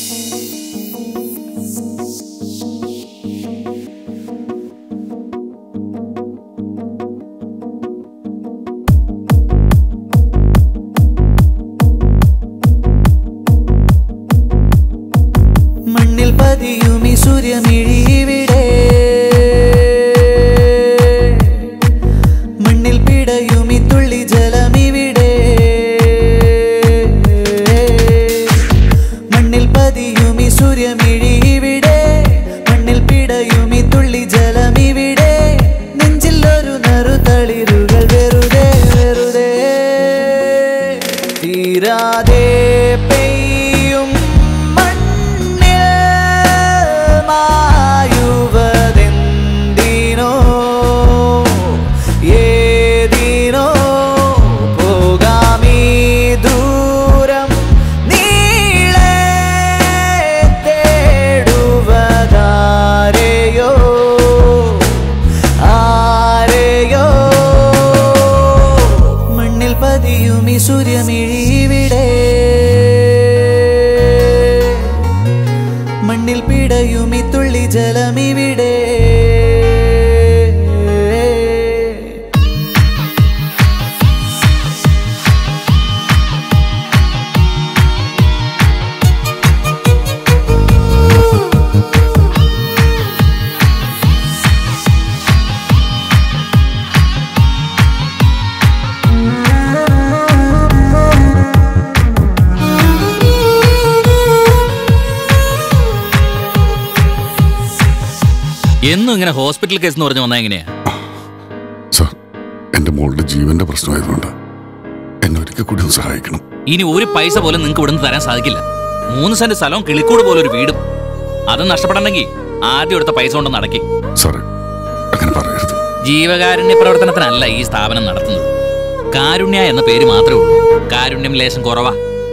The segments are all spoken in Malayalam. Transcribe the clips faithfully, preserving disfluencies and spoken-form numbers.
മണ്ണിൽ പതിയുമി സൂര്യമിഴിവിടെ മണ്ണിൽ പിടയുമി തുള്ളി ജലമിവിടെ മണ്ണിൽ പതിയുമി സൂര്യമിഴിവിടെ മണ്ണിൽ പിടയുമി തുള്ളി ജലമിവിടെ നെഞ്ചിൽ ഒരു നറുതളിരുകൾ വെറുതെ വെറുതെ തീരാതെ പെയ്യും സൂര്യമിഴിവിടെ മണ്ണിൽ പിടയുമി തുള്ളി ജലമിവിടെ എന്നും ഇങ്ങനെ ഹോസ്പിറ്റൽ കേസ് എന്ന് പറഞ്ഞു വന്നാ എങ്ങനെയാ? സാർ, എന്റെ മോളുടെ ജീവന്റെ പ്രശ്നമായതുകൊണ്ട് എന്നെ ഒരിക്കൽ കൂടി ഒന്ന് സഹായിക്കണം. ഇനി ഒരു പൈസ പോലും നിങ്ങൾക്ക് ഇവിടുന്ന് തരാൻ സാധിക്കില്ല. മൂന്ന് സെന്റ് സ്ഥലവും കിളിക്കൂട് പോലെ ഒരു വീടും അത് നഷ്ടപ്പെടണമെങ്കിൽ ആദ്യം എടുത്ത പൈസ കൊണ്ടൊന്ന് അടക്കി. സാറേ, അങ്ങനെ പറയരുത്. ജീവകാരുണ്യ പ്രവർത്തനത്തിനല്ല ഈ സ്ഥാപനം നടത്തുന്നത്. കാരുണ്യ എന്ന പേര് മാത്രമേ ഉള്ളൂ. കാരുണ്യം ലേശം കുറവാ.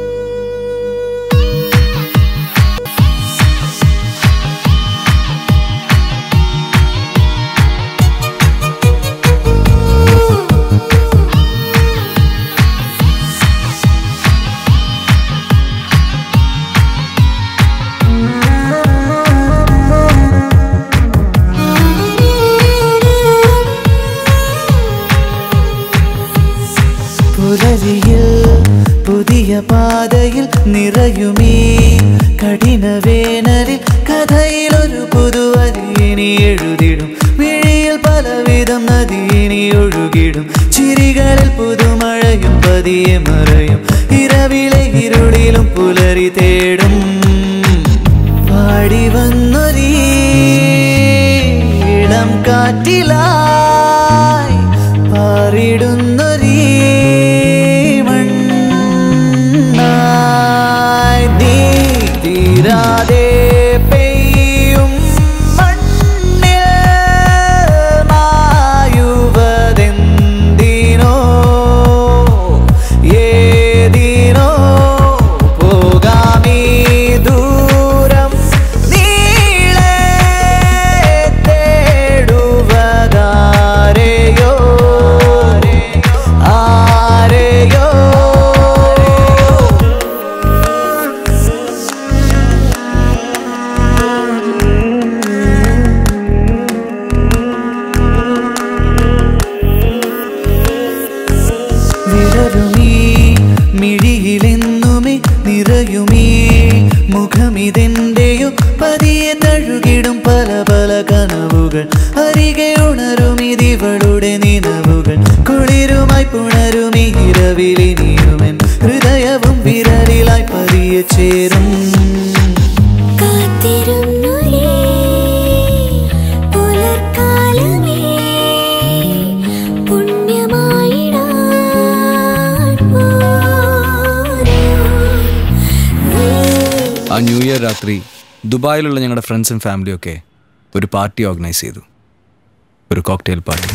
പുതിയ പാതയിൽ നിറയുമീ കഠിന വേനലിൽ കഥയിലൊരു പുതുവരി ഇനി എഴുതിടും. വിഴിയിൽ പലവിധം നദി ഇനി ഒഴുകിടും. ചിരികളിൽ പുതുമഴയും പതിയെ മറയും. ഇരവിലെ ഇരുളിലും പുലരി തേടും. പാടി വന്നൊരീ ഇളം കാറ്റിലായി പാറിടുന്നൊരീ തീരാതെ പെയ്യും മണ്ണിൽ മായുവതെന്തിനോ ഏതിനോ പോകാമീ ദൂരം നീളെ തേടുവതാരെയോ ആരെയോ. മിഴിയിലെന്നുമേ നിറയുമീ മുഖമിതെന്റെയോ പതിയെ തഴുകിടും പല പല കനവുകൾ. അരികെ ഉണരുമിതിവളുടെ നിലവുകൾ. കുളിരുമായി പുണരുമീ ഇരവിലിനിയുമൻ ഹൃദയവും വിരലിലായി പതിയെ ചേരും. ആ ന്യൂ ഇയർ രാത്രി ദുബായിലുള്ള ഞങ്ങളുടെ ഫ്രണ്ട്സും ഫാമിലിയും ഒക്കെ ഒരു പാർട്ടി ഓർഗനൈസ് ചെയ്തു. ഒരു കോക്ടെയിൽ പാർട്ടി.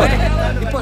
മതി. ഇപ്പൊ